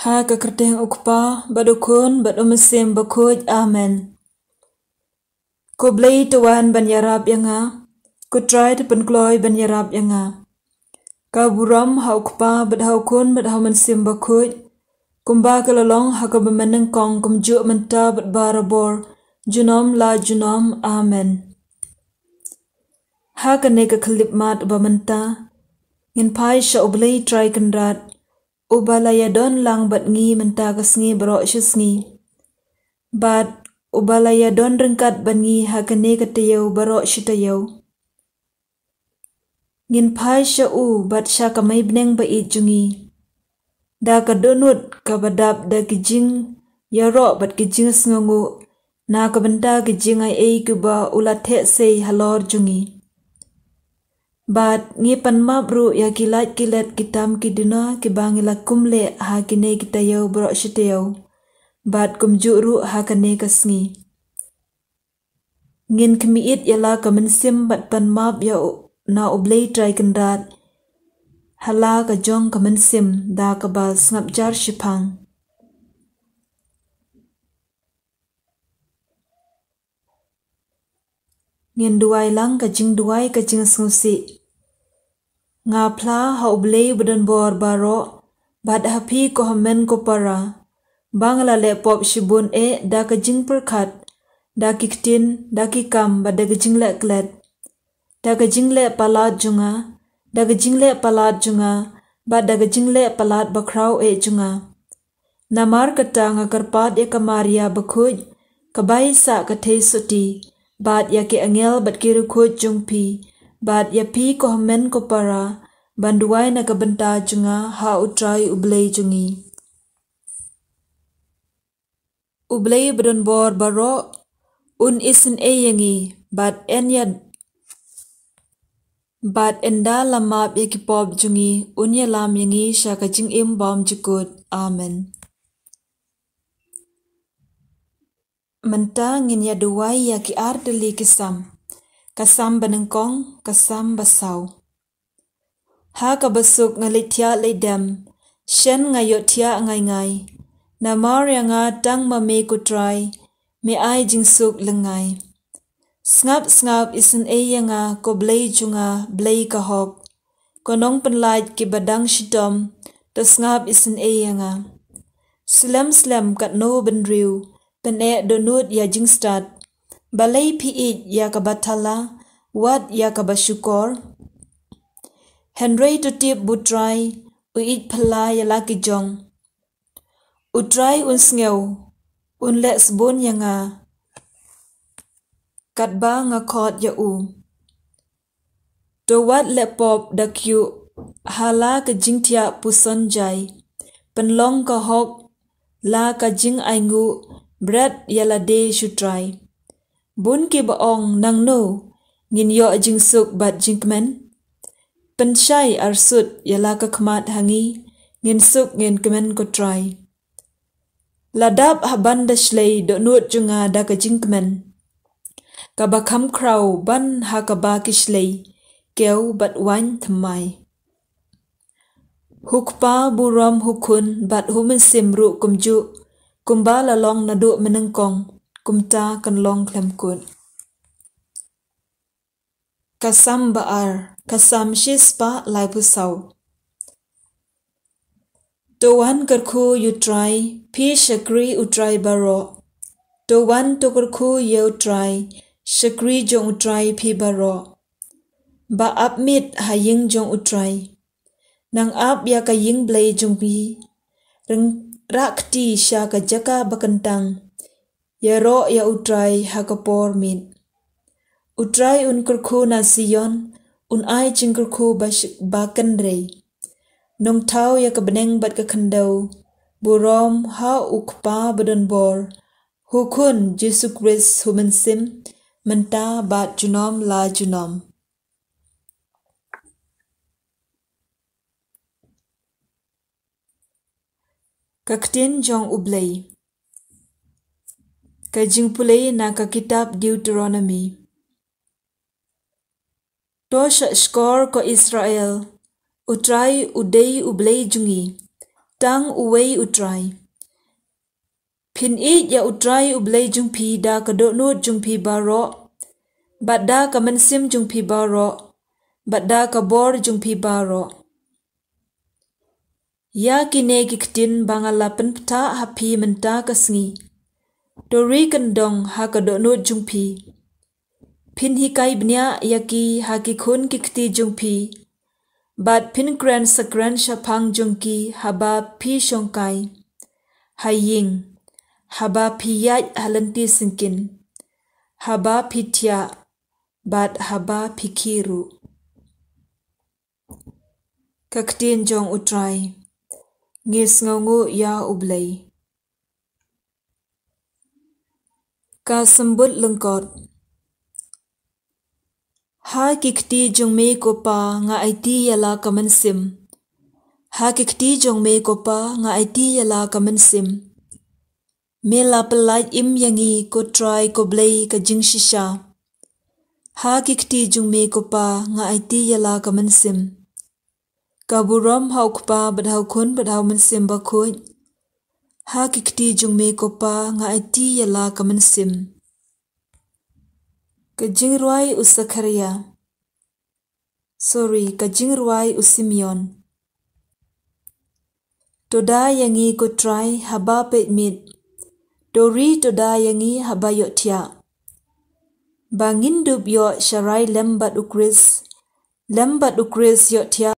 Ha kekerteng ukpa badukun badumesim bakuj amen. Ko blei tuan banyarab yanga, ko try to penkloy banyarab yanga. Ka buram ha ukpa badhaukun badhaumensim bakuj, kumba kelalong ha kebemeneng kong kumjuk menta badbarabor, junom la junom amen. Ha kene kekelip mat bamenta, ngin pai sya ublei try kendrat, ubalaya don lang bat ngi menta kesngi berok syusngi. Bat ubalaya don rengkat ban ngi ha kene ketayau berok syutayau. Ngin pai sya u bat sya kamay beneng ba jungi. Da kadonut kabadap da kijing yarok bat kijing sngongu, na kabenta kijing ay kuba ulat say halor jungi. Bat ngi panmap ru ya kilat kilat kitam kiduna kibangila kumle ha kine kitayau berok syutayau. Bat kumjuk ru ha kene kesngi. Ngin kemiit yala kemensim bat panmap ya na ublei try kendrat. Hala kajong kemensim da kebal ngapjar syipang. Ngin duai lang jingduwai kajing sengusi. Ngapla ha ublei badan bor baro, bat hapi ko hamen ko para. Bangla lepop shibun da kajing perkat, da kiktin, da kikam bada kajing le klet. Da kajing le palat junga, da kajing le palat junga, bada kajing le palat bakrau junga. Namar kata ngakarpat ya kamaria bakuj, kabai sa katay suti, bat ya ki angel bat kirukut jungpi, bat ya pi ko hamen ko para, banduai na kabenta junga ha utrai ublei jungi. Ublei bedon bor baro, un isen yangi, bat enda lamap ya kipop jungi, un ya lam yangi sya kajing im bom jukut. Amen. Menta ngin ya duwai ya ki ardeli kisam, kasam benengkong, kasam basau. Ha kabasuk ngalitia ledem, shen ngayot tia ngay. Namar yang tang mame kutrai, me ai jingsuk lengai. Ngap isen yang ko blei junga blei kahok. Konong penlait ki badang shidom, to ngap isen yang. Slem kat no benriu, pen donut ya jingstat. Balai piit ya kabatala, wat ya kabasyukor. Henry tutip butrai, uit pala ya laki jong. Utrai un sngew, un les bon yanga. Katba ngakot ya u. Dowat lepop dakyu, hala ke jingtia puson jai. Penlong kahok, la ka jing aingu, bread yalade syutrai. Bun ki baong nang no, ngin yo jingsuk bat jingkmen. Pensyai arsut yala ka kemat hangi, ngin suk ngin kemen kutrai. Ladap haban dashlei donut junga da ka jingkmen. Kabakam krau ban ha kaba kishlei, keu bat wan thamai. Hukpa buram hukun bat humensim ru kumju, kumba lalong nadu menengkong, kumta kanlong klemkut. Kasam baar, kasam shispa lai pusau. Towan kerku utrai, pi shakri utrai baro. Towan tokerku ye utrai, shakri jong utrai pi baro. Ba ap mit haying jong utrai. Nang ap ya ka ying blei jong pi. Reng rakti sya ka jaka bakentang. Ya ro ya utrai ha kapor mit. Utrai un kerku na siyon, un ai jing kerku baken rei. Nong tau ya ka beneng bat ka kendau. Burom ha ukpa badan bor. Hukun Jesu Christ humensim, menta bat junom la junom. Kaktin jong ublei. Kajing pulei na ka kitab Deuteronomy. Tosha skor ko Israel, utrai udei ublei jungi. tang uwei utrai. Pin it ya utrai ublei jungpi da kadonut jungpi baro, bat da kamansim jungpi baro, bat da kabor jungpi baro. Ya kine giktin bangalapan peta hapi menta kasngi. Dori kendong ha kadonut jungpi. Pin hikai bnya yaki haki kun kikti jungpi. Bat pin kran sakran shapang jungki haba pi shongkai. Haying. Haba piyat halanti singkin. Haba pitya. Bat haba pikiru. Kaktin jong utrai. Ngis ngongu ya ublay. Ka sembut lengkot. Ha kikti jong me kopa nga IT yala kamansim. Ha kikti jong me kopa nga IT yala kamansim. Me la pelaj im yangi ko try ko blay ka jing shisha. Ha kikti jong me kopa nga IT yala kamansim. Kaburam hau kupa badhau kun badhau mansim bakut. Ha kikti jong me kopa nga IT yala kamansim. Kajingruai usakaria. Kajingruai usimyon. Toda yangi ko try haba pet mit. Dori toda yangi haba yok tia. Bangin dub yok syarai lembat ukris. Lembat ukris yok tia.